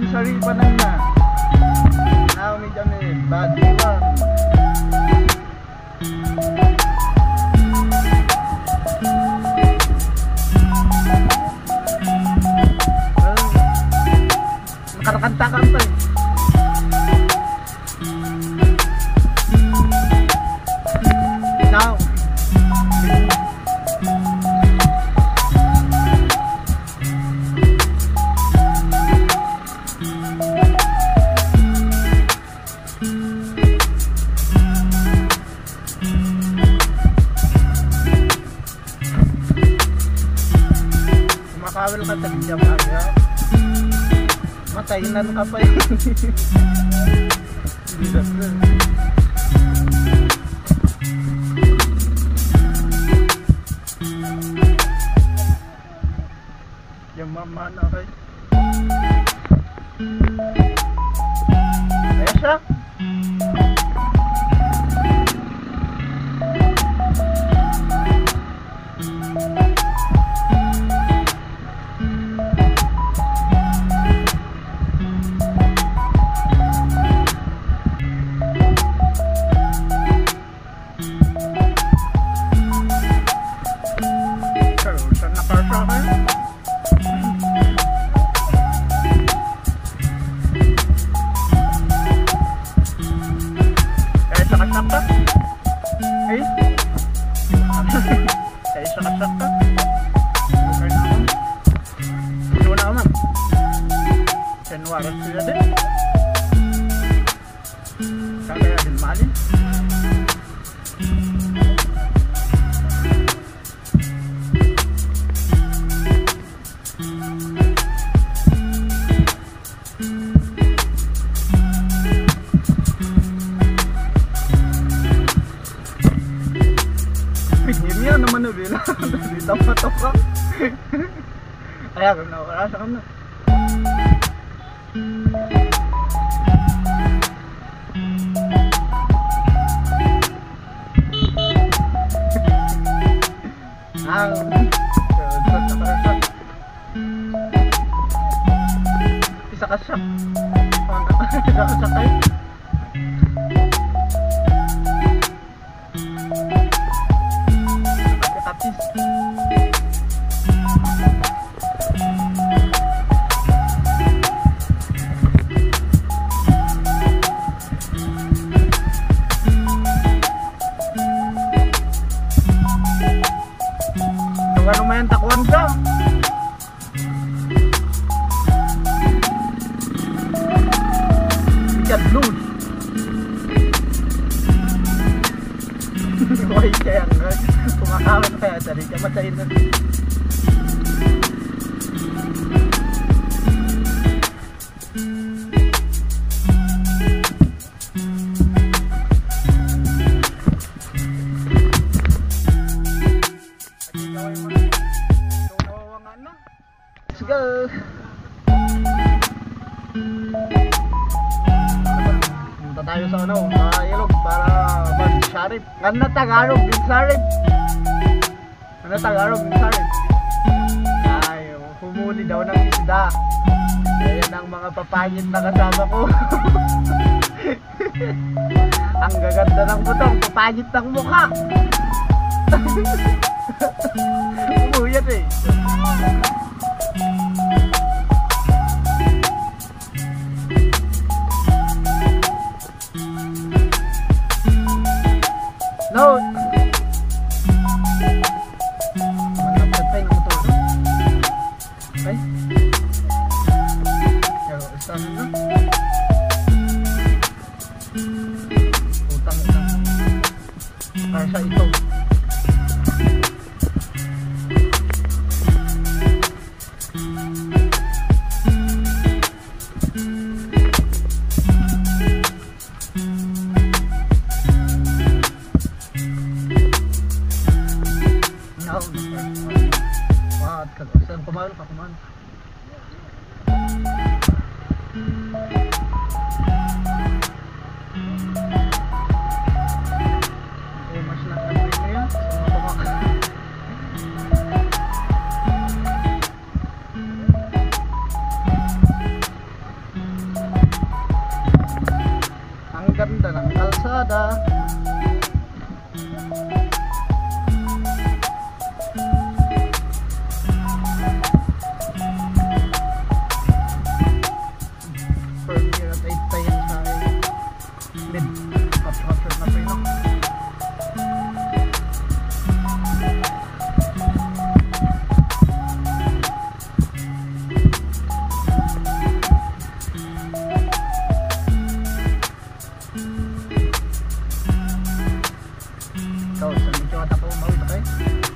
saripanan na. Naumi kami, badiwan. Nakarakanta-kan pa eh. Now kumakawil ka tagdya kaya matayinan ka pa yun. Hindi na yung mama na kay kaya siya waras sila din. Kaya din mali. Pinirnya naman na bila. Dito patok. Kaya kung nakarasa ka na. Isa ka siya. Isa ka sakay. Kapis. Ano mayan takuan ka? Ikat loose. Why kaya nga? Kumakawan kaya dari ka matayin na. Let's go. Punta tayo sa ano, sa ilog para mag-sharip. Ano Tagalog din sharip? Ano Tagalog din sharip? Ay, humuli daw ng isda. Ayan ang mga papayit na kasama ko. Ang gaganda ng butong, papayit ng mukha. Umuyat eh. No. Mantap pa yung motor. Okay. Pero saan na? Utang. Kaya ito. Saan kumano ka kumano? Mas lang na ganda ng kalsada. Premier at 8 tayo sa mid hot na preno. Ito, sa medyo ata po umawit na kayo.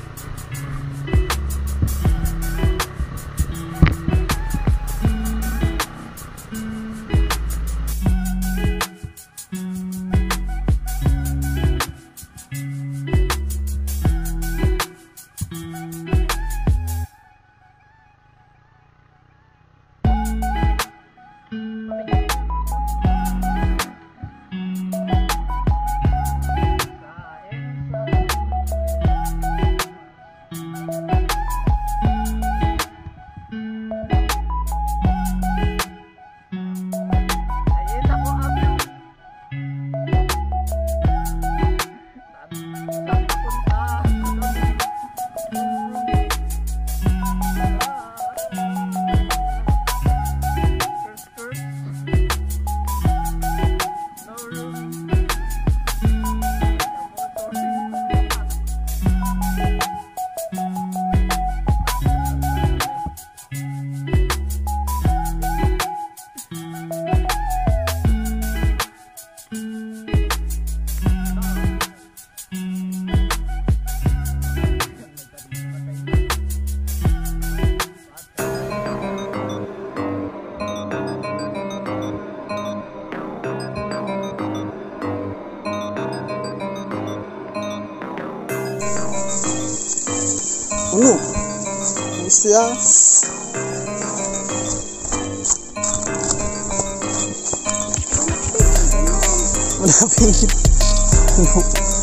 Ano? Isya. Malapit. Ano?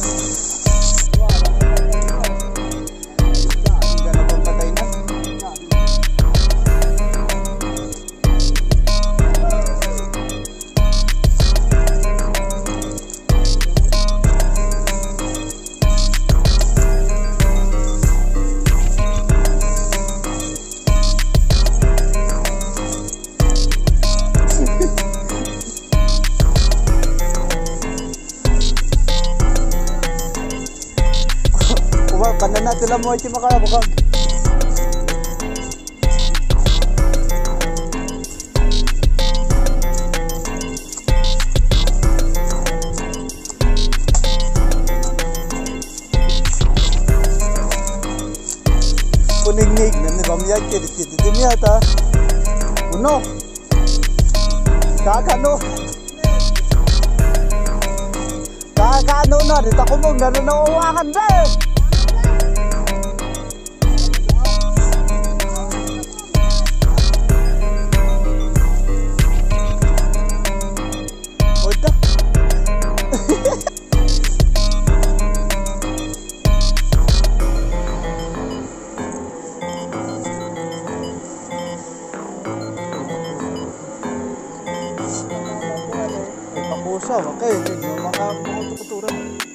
Kanan natin lang mo iti makalabakag. Puningnig na ni Bamiyag kiti timiyata. Uno. Kakano. Kakano na dito ko mong nananawakan dahil. Pakusa, okay, mga tukuturan.